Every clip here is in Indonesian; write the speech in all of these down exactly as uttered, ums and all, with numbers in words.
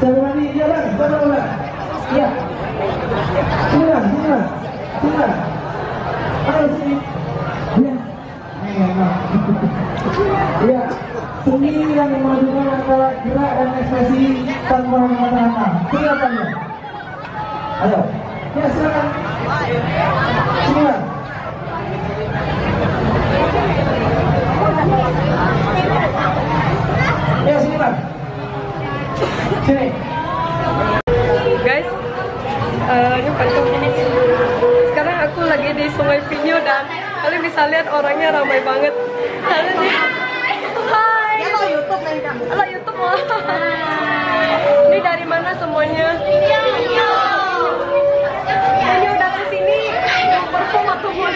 Satu lagi, iya bang, betul bang. Iya. Sini bang, sini bang, sini bang. Ayo sini. Iya. Iya. Seni yang memadukan antara gerak dan ekspresi tanpa kata-kata. Kelihatannya. Ayo. Ya silakan. Sini bang. Ya sini bang. Sini. Guys, uh, ini patung ini. Sekarang aku lagi di Sungai Pinyu dan kalian bisa lihat orangnya ramai banget. Halo nih. Hai. Halo YouTube nih kamu. Halo YouTube loh. Ini dari mana semuanya? Pinyu. Pinyu datang sini. Perform atau mau?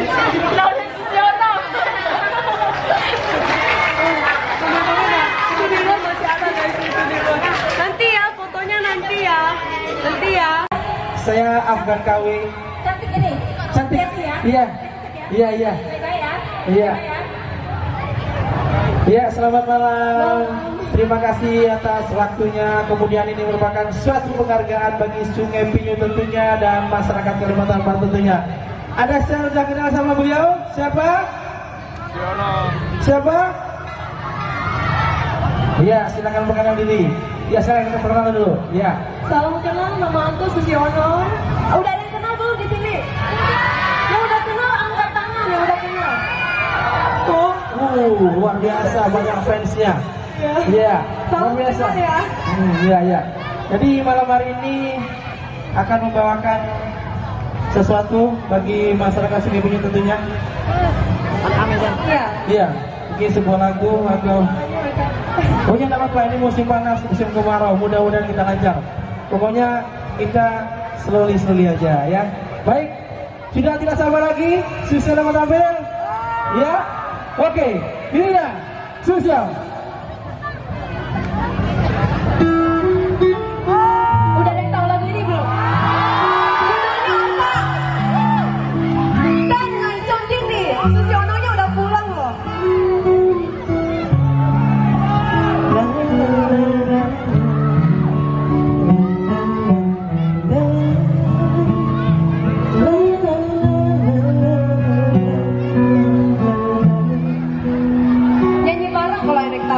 Itu di luar masih ada guys, itu di luar. Nanti ya fotonya nanti ya. Nanti ya. Saya Afgan K W. Cantik ini. Cantik. Ya? Iya. Iya, iya. Baik ya. Iya. Iya, selamat malam. Terima kasih atas waktunya. Kemudian ini merupakan suatu penghargaan bagi Sungai Pinyu tentunya dan masyarakat Kalimantan Barat tentunya. Ada yang sudah kenal sama beliau? Siapa? Siono. Siapa? Iya, silakan perkenalkan diri. Ya, silakan kita perkenalan dulu. Ya. Salam kenal, nama aku Susiono. Oh, udah ada yang kenal belum di sini? Yang udah kenal angkat tangan, yang udah kenal. Oh, uh, luar biasa banyak fansnya. Iya, luar biasa. Ya. Hmm, iya, iya. Jadi malam hari ini akan membawakan sesuatu bagi masyarakat Sungai Pinyu tentunya. Iya. Iya, mungkin sebuah lagu atau pokoknya tidak apa-apa, ini musim panas, musim kemarau, mudah-mudahan kita lancar. Pokoknya kita slowly-slowly aja ya. Baik, sudah tidak sabar lagi, Susia mau tampil? Ya, oke, ini ya, Susia. Udah ada yang tahu lagu ini belum? Judulnya apa? Dan ngancam gini, Susiononya udah pulang loh. Nyanyi bareng kalau ada yang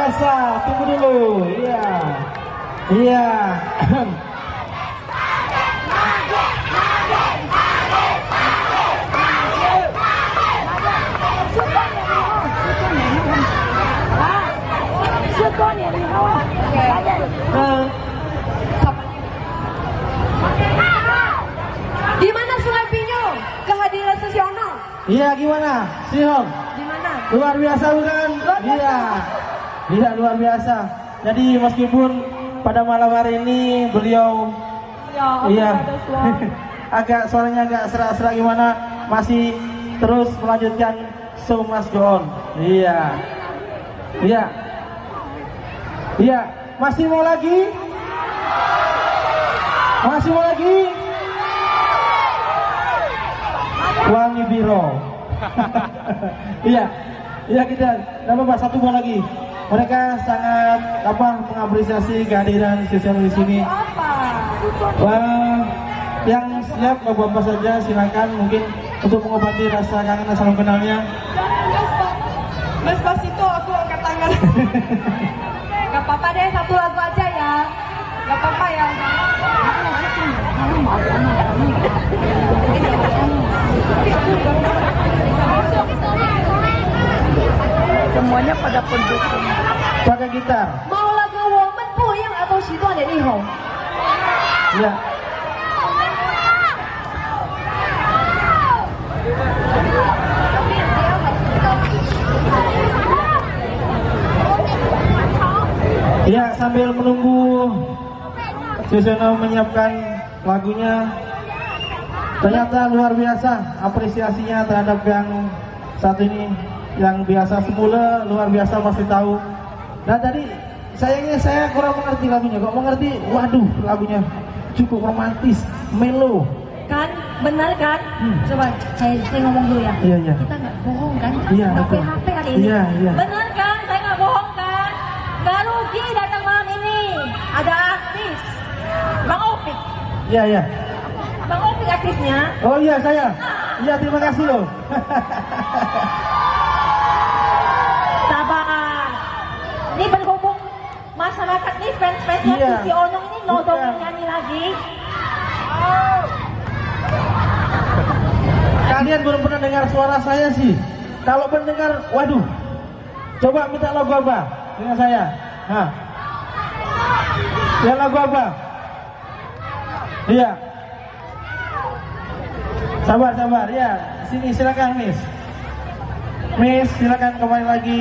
biasa. Tunggu dulu. Iya. Iya. Gimana Sungai Pinyo? Kehadiran Susiono? Iya, gimana? Sihong. Gimana? Luar biasa bukan? Iya. Iya, luar biasa. Jadi meskipun pada malam hari ini beliau Ya, iya ada suara. agak suaranya agak serak-serak gimana, masih terus melanjutkan show must go on. Iya. Iya. Iya, masih mau lagi? Masih mau lagi? Wangi Biro. Iya. Iya, kita enggak apa-apa, satu buah lagi. Mereka sangat apa mengapresiasi kehadiran Susiono di sini. Wah, yang siap bapak-bapak saja silakan mungkin untuk mengobati rasa kangen dan salam kenalnya. Mas pas itu aku angkat tangan. Gak apa-apa deh, satu lagu aja ya. Gak apa-apa ya. Semuanya pada pendukung. Pakai gitar. Mau lagu Woman Puyeng atau Situ Ada Nihong? Iya. Iya, sambil menunggu Susiono menyiapkan lagunya, ternyata luar biasa apresiasinya terhadap yang satu ini, yang biasa semula luar biasa masih tahu. Dan tadi sayangnya saya kurang mengerti lagunya. Kok mengerti? Waduh, lagunya cukup romantis, melo. Kan, benar kan? Hmm. Coba saya, saya ngomong dulu ya. Iya, iya. Kita nggak bohong kan? Iya, Nggak betul. P H P hari ini. Iya, iya. Benar kan? Saya nggak bohong kan? Nggak rugi datang malam ini. Ada artis. Bang Opik. Iya, iya. Bang Opik artisnya. Oh iya, saya. Iya, terima kasih loh. Sabar. Ini berhubung masyarakat nih fans-fansnya Iya. Susiono ini nodong Iya. nyanyi lagi. Kalian belum pernah dengar suara saya sih. Kalau pendengar, waduh. Coba minta lagu apa dengan saya? Hah? Ya lagu apa? Iya. Sabar, sabar. Ya, sini silakan Miss. Miss, silakan kembali lagi.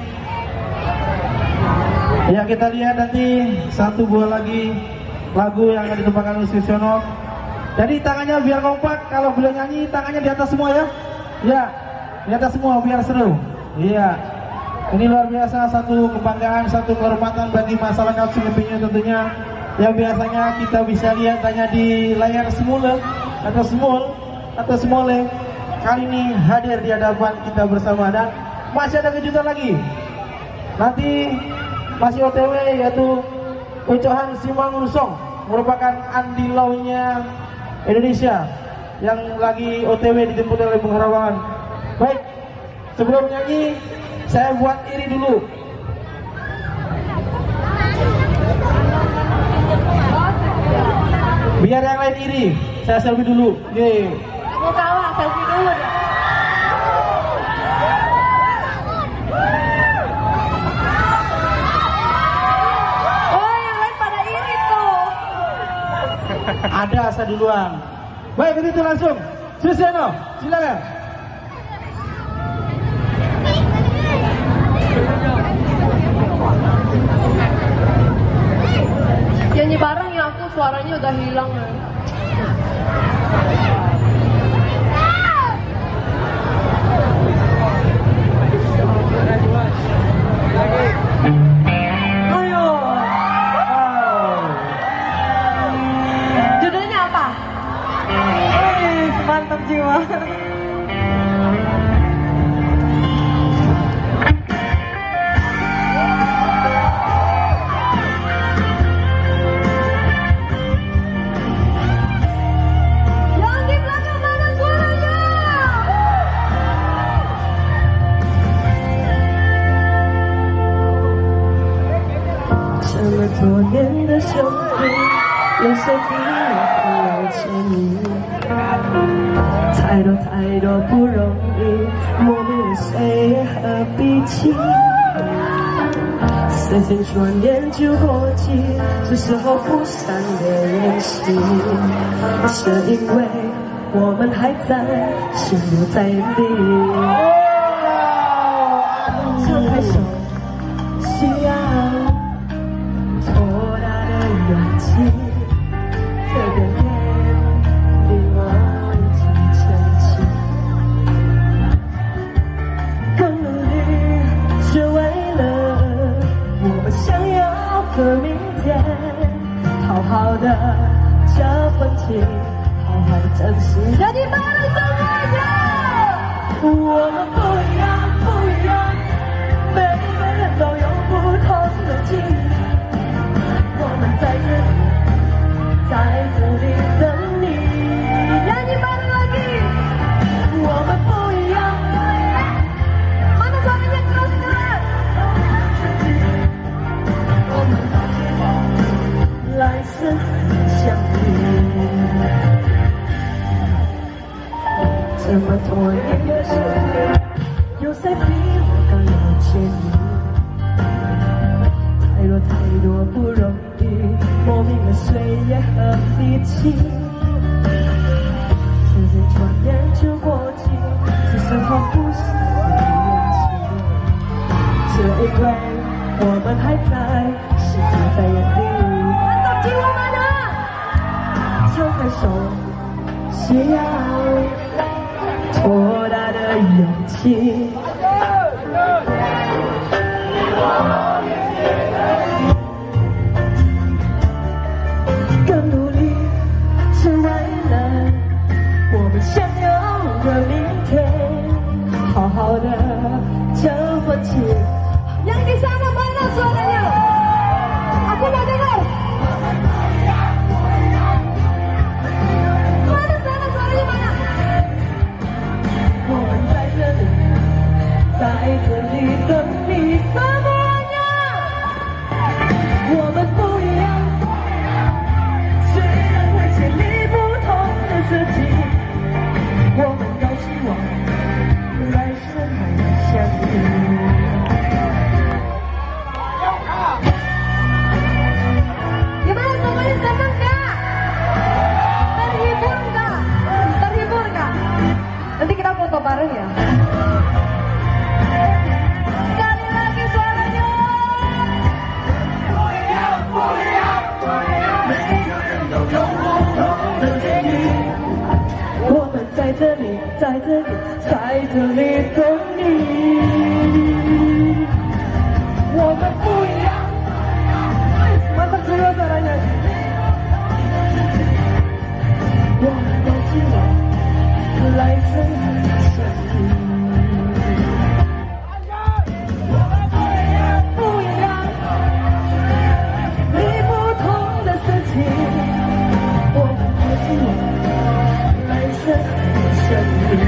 Ya, kita lihat nanti satu buah lagi lagu yang akan ditumpahkan oleh Susiono. Jadi tangannya biar kompak, kalau beliau nyanyi tangannya di atas semua ya. Ya, di atas semua biar seru. Iya. Ini luar biasa, satu kebanggaan, satu kehormatan bagi masyarakat Sungai Pinyo tentunya. Yang biasanya kita bisa lihat hanya di layar semula atau semul atau semole. Kali ini hadir di hadapan kita bersama dan masih ada kejutan lagi. Nanti masih O T W yaitu Ucohan Simangunsong, merupakan andilaunya Indonesia yang lagi O T W dijemput oleh Bung Harawangan. Baik, sebelum nyanyi saya buat iri dulu. Biar yang lain iri, saya selfie dulu. Yeay. Mau kalah, selfie dulu deh. Oh, yang lain pada iri tuh. Ada saya duluan. Baik, begitu langsung. Susiono, silakan. Nyanyi bareng ya, aku suaranya udah hilang ya. Ayo. Judulnya apa? Mantap jiwa. Yang 么多年的兄弟，有谁比我更了解你？太多太多不容易，莫名的岁月和笔记。时间转眼就过期，是时候不散的练习。是因为我们还在，心留在眼里。张开手，需要多大的勇气？这个天令我无计前行，更努力是为了我们想要的明天。好好的这份情，好好的珍惜。让你们的生活着，我们不一样，不一样。每个人都有不同的境遇，我们在这里，在这里等你。让你们lagi，我们不一样。Mana suaranya keras keras？我们来生相遇。这么多年的时间，有谁比我更了解你？太多太多不容易，莫名的岁月和力气。时间转眼就过期，只剩下不舍的眼睛。只因为我们还在，世界在眼里。安静，我们呢？张开手，需要多大的勇气？更努力是为了我们想要的明天。好好的这份情。Yang di sana mana suaranya? Aku mau dengar. Mana sana suaranya mana?我们在这里，在这里等你。Semuanya， 我们不一样，虽然会经历不同的自己，我们都希望来生还能相遇。Gimana semuanya senang gak? Terhibur gak? Terhibur gak? Nanti kita foto bareng ya. Sekali lagi suaranya. 每个人都有不同的境遇，我们在这里，在这里，在这里等你。我们不一样。Mantap juga suaranya. 我们都希望来生相遇。不一样，你不同的事情，我们都希望来生相遇。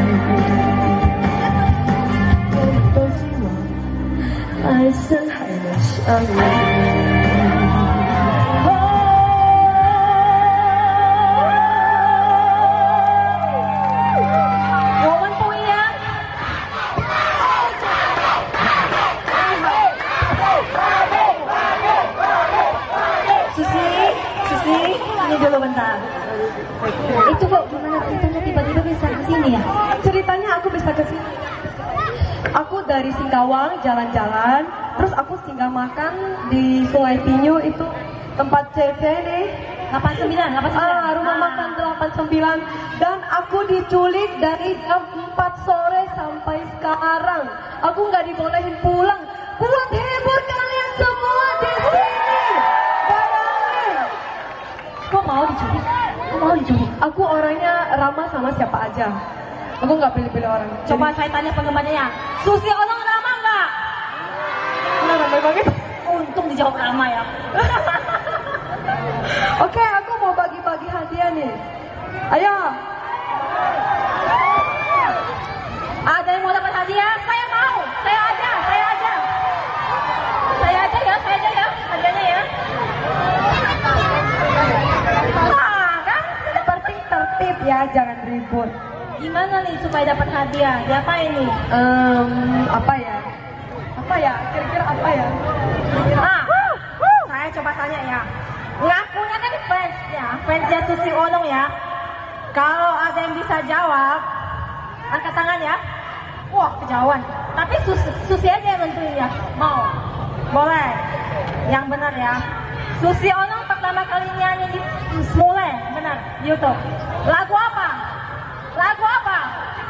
我们都希望来生还能相遇。Dulu bentar. Itu kok gimana ceritanya tiba-tiba bisa ke sini ya? Ceritanya aku bisa ke sini. Aku dari Singkawang jalan-jalan, terus aku singgah makan di Sungai Pinyu itu tempat C C nih. delapan sembilan, delapan sembilan. Ah, rumah ah. makan delapan sembilan. Dan aku diculik dari jam empat sore sampai sekarang. Aku nggak dibolehin pulang. Buat hibur kalian semua di sini. Kok mau diculik? Kok mau diculik? Aku orangnya ramah sama siapa aja. Aku nggak pilih-pilih orang. Coba jadi... saya tanya penggemarnya ya. Susi Olong ramah nggak? Nah, ramai banget. Untung dijawab ramah ya. Oke, aku mau bagi-bagi hadiah nih. Ayo. Ada yang mau dapat hadiah? Saya mau. Saya aja. Saya aja. Saya aja ya. Saya aja ya. Hadiahnya ya. ya, jangan ribut. Gimana nih supaya dapat hadiah? Diapain nih? Um, apa ya? Apa ya? Kira-kira apa ya? Ah, saya coba tanya ya. Ngakunya kan fans ya, fansnya Susi Onong ya. Kalau ada yang bisa jawab, angkat tangan ya. Wah, kejauhan. Tapi Sus Susi aja yang nentuin ya. Mau? Boleh. Yang benar ya. Susi Onong pertama kali nyanyi di Mulai, benar, di YouTube. Lagu apa? Lagu apa?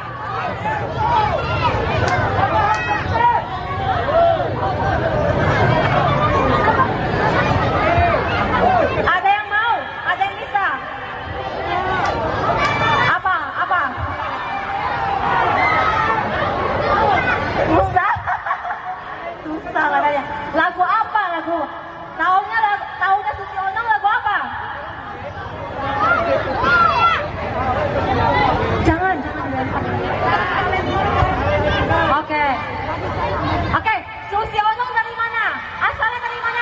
Ada yang mau? Ada yang bisa? Apa? Apa? Susah? Susah katanya. Lagu apa lagu? Taunya lagu, taunya Susi Onong lagu apa? Jangan, jangan dilempar. Oke. Oke, Susi Onong dari mana? Asalnya dari mana?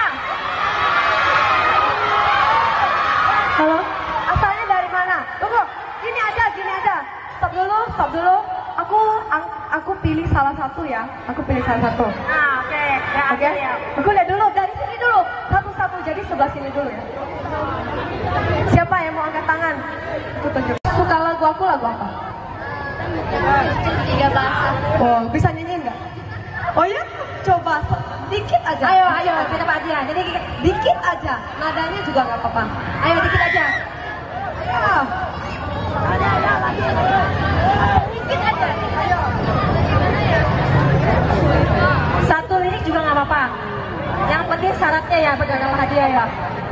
Halo? Asalnya dari mana? Tunggu, gini aja, gini aja. Stop dulu, stop dulu. Aku aku pilih salah satu ya. Aku pilih salah satu. Nah, oke. Okay. Ya, oke. Okay. Ya. Aku lihat dulu dari sini dulu. Satu-satu. Jadi sebelah sini dulu ya. Siapa yang mau angkat tangan? Aku tunjuk. Suka lagu aku lagu apa? Tiga bahasa. Oh, bisa nyanyi nggak? Oh ya? Coba dikit aja. Ayo, ayo kita hadiah. Jadi dikit aja. Nadanya juga nggak apa-apa. Ayo dikit aja. Ayo. Ada, ada lagi. Dikit aja. Ayo. Satu lirik juga nggak apa-apa. Yang penting syaratnya ya pegangan hadiah ya.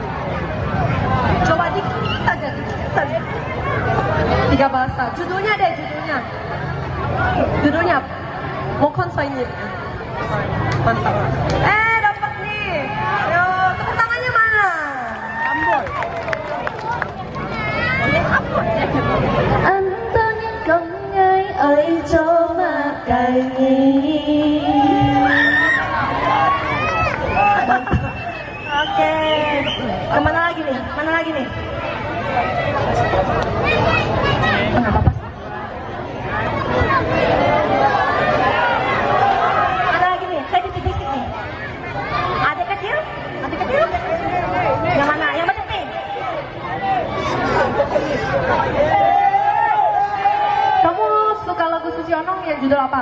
Coba dikit aja, dikit aja. Tiga bahasa. Judulnya deh, judulnya. Judulnya Mokon Soinit. Mantap. Eh, dapat nih. Ayo, tepuk tangannya mana? Ambon. Antonya công ngay ơi cho mà cài nghi. Oke. Kemana lagi nih? Mana lagi nih? Enggak apa-apa. Mana lagi nih? Saya bisik-bisik nih. Adik kecil? Adik kecil? Yang mana? Yang macam nih? Kamu suka lagu Susi Onong yang judul apa?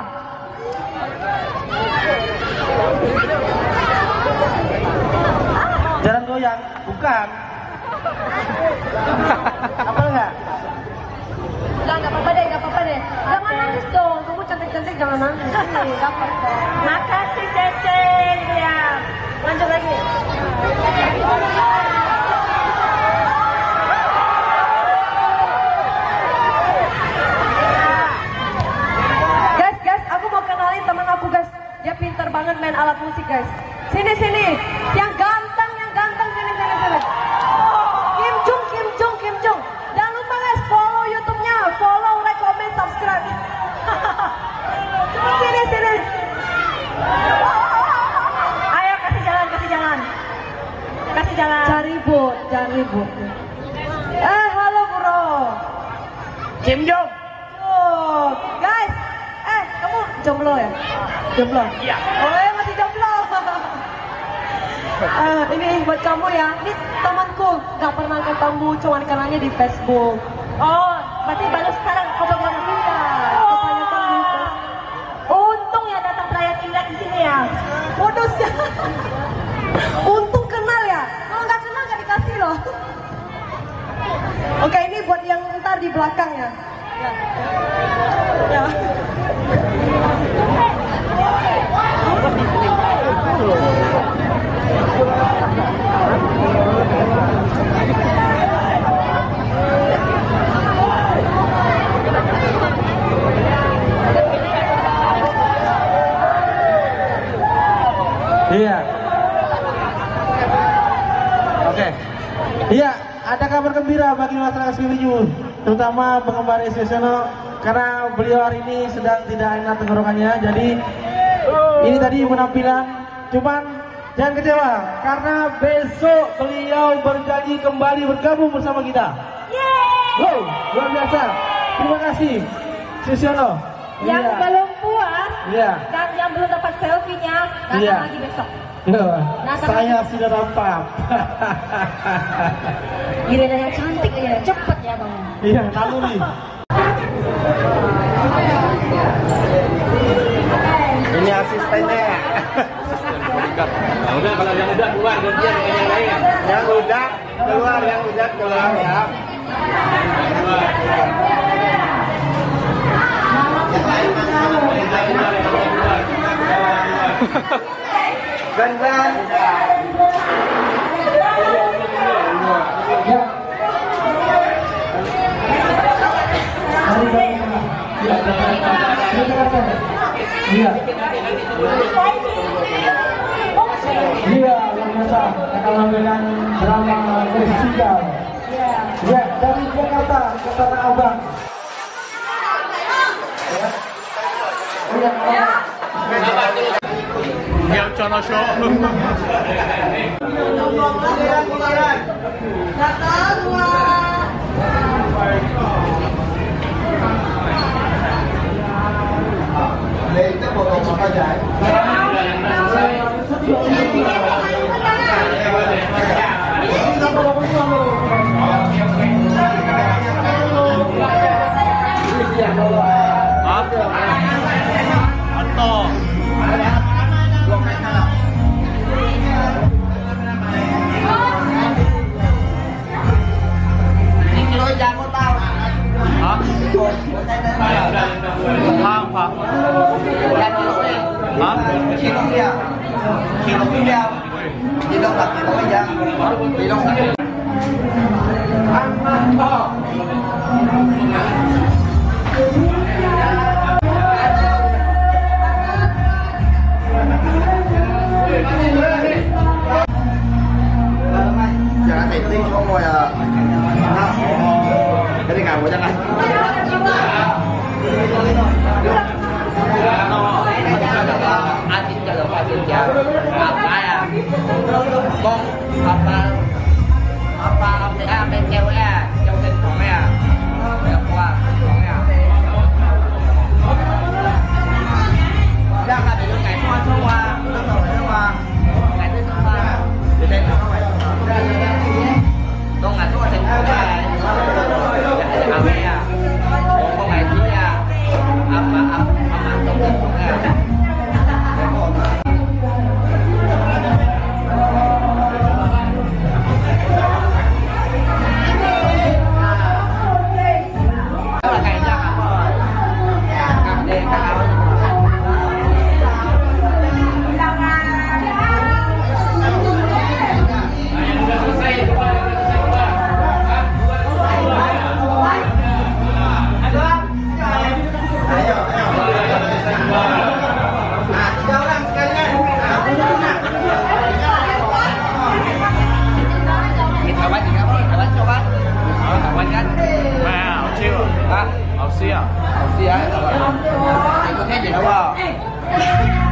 Jangan goyang, bukan. Apa enggak? Enggak, enggak apa-apa deh, enggak apa-apa deh. Jangan nangis dong, kamu cantik-cantik jangan nangis. Nih, dapat kok. Makasih Cece. Ya. Lanjut lagi. Guys, guys, aku mau kenalin teman aku guys. Dia pintar banget main alat musik guys. Sini, sini. Yang ganteng, yang ganteng, sini, sini, sini. Kim Jung, Kim Jung, Kim Jung. Jangan lupa guys, follow YouTube-nya. Follow, like, comment, subscribe. Sini, sini. Ayo kasih jalan, kasih jalan. Kasih jalan. Jangan ribut, jangan ribut. Eh, halo bro. Kim Jong. Oh, guys. Eh, kamu jomblo ya? Jomblo? Iya. Oh, ya masih jomblo. Eh, ini buat kamu ya. Ini temanku, gak pernah ketemu, cuman kenalnya di Facebook. Oh, berarti baru sekarang kau baru pindah. Kebanyakan di Facebook. Untung ya datang perayaan Imlek di sini ya. Modus ya. Untung kenal ya. Kalau nggak kenal nggak dikasih loh. Oke, ini buat yang ntar di belakang ya. Ya. Ya. Iya. Oke. Iya, ada kabar gembira bagi masyarakat Skriwiju, terutama penggemar Exceptional, karena beliau hari ini sedang tidak enak tenggorokannya. Jadi ini tadi penampilan, cuman jangan kecewa karena besok beliau berjanji kembali bergabung bersama kita. Yeay! Wow, luar biasa. Terima kasih, Susiono. Yang Iya. belum puas Iya. dan yang belum dapat selfie-nya, datang Iya. lagi besok. Iya. Nah, Saya sudah dapat. Giliran yang cantik ya, cepet ya bang. Iya, kamu nih. Ini asistennya. Nah, udah kalau yang udah keluar gantian dengan yang lain. Yang udah keluar, yang udah keluar ya. Gan-gan. Ya. Iya. Iya, luar biasa. Akan menampilkan drama Festival. Ya, dari Jakarta ke Tanah Abang. Yang Cono Show. Atau hả? Không, không. Hả? Chị Long kia, chị Long kia đeo, chị Long đặt chị Long bây giờ, chị Long đặt. Jangan meeting kok mau ya. Jadi nggak mau jangan. Adik kalau adik ya apa ya? Bong apa apa apa apa cewek ya, cewek cewek ya, ya kuat, ya. Đang là để ngày qua cho qua, nó tàu này qua, ngày tới cho qua, để đây nó phải. Con ngày có thể qua, để làm gì à? Con ngày gì à? Apa apa apa trong cái con ngày. Hả? Học xí à? Học xí á? Anh có thấy gì đâu không?